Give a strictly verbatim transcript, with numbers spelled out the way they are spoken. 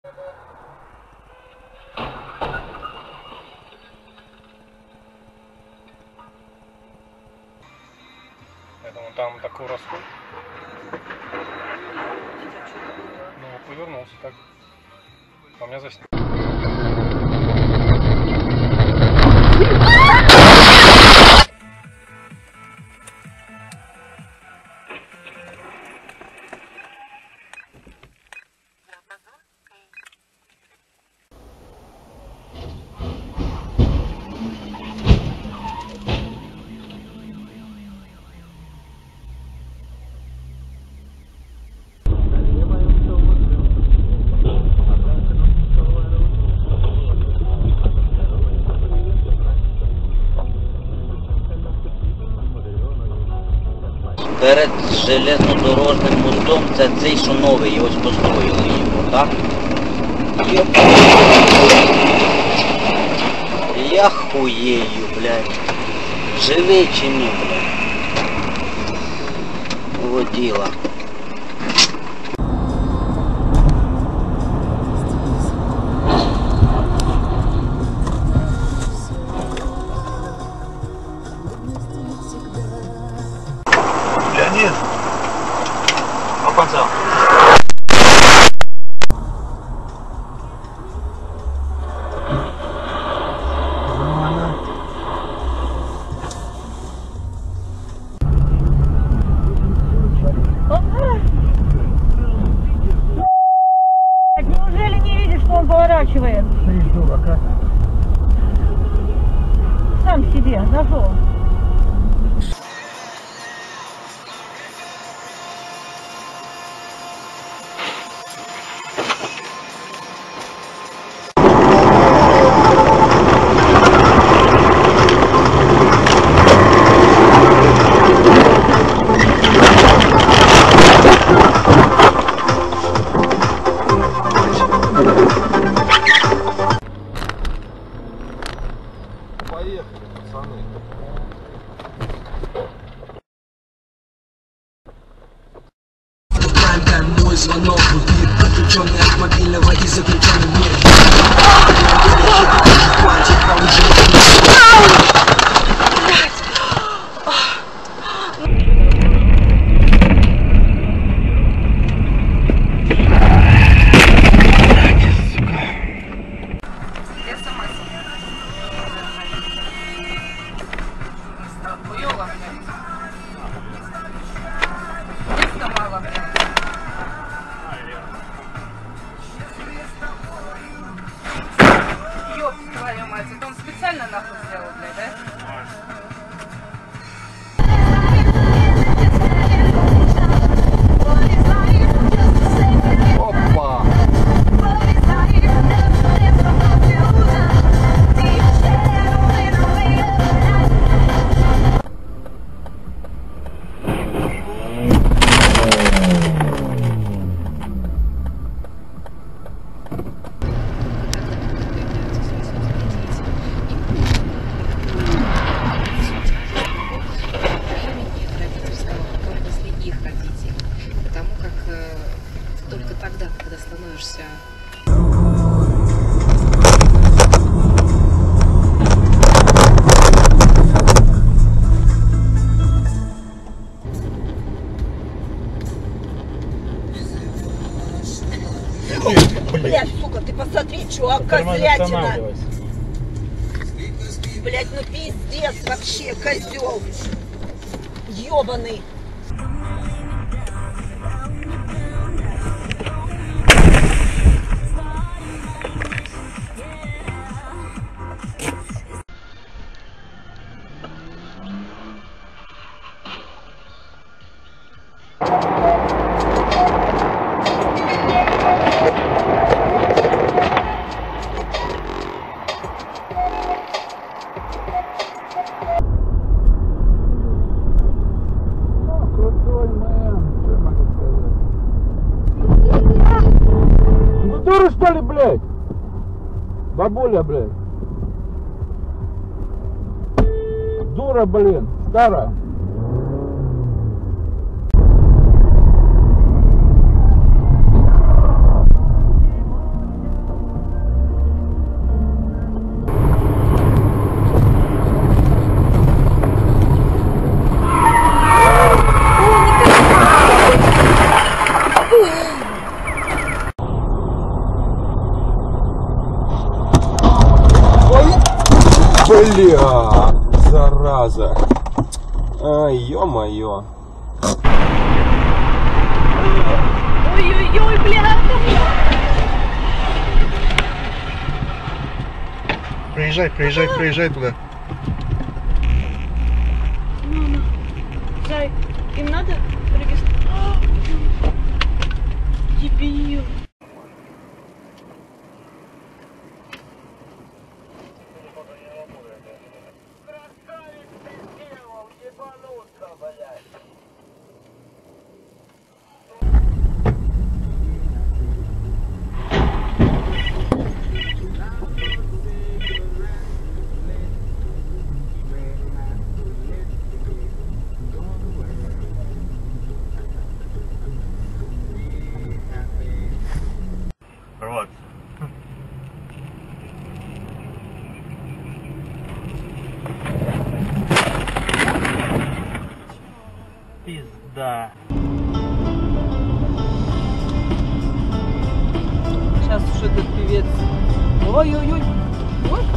Поэтому там такой расход. Ну, повернулся так. А у меня заснял. Перед железнодорожним мостом це цей, що новий, і ось построїли його, так? Я хуєю, блядь. Живий чи ні, блядь? Воділа. Леонид! Опанцал! Неужели не видишь, что он поворачивает? Сам себе, зашел. Поехали, пацаны. Мой звонок убит, отключенный от мобильного и заключенный в мир. Это он специально нахуй сделал, блядь, да? Опа! Тогда, когда становишься Блядь, сука, ты посмотри, чувак, козлятина. Блядь, ну пиздец вообще, козел. Ёбаный. Дура, что ли, блядь? Бабуля, блядь. Дура, блин, старая. Приезжай, приезжай, приезжай туда. Мама, зай, им надо регистрировать? Дебил. Вот. Пизда. Сейчас уж этот певец. Ой-ой-ой. Ой.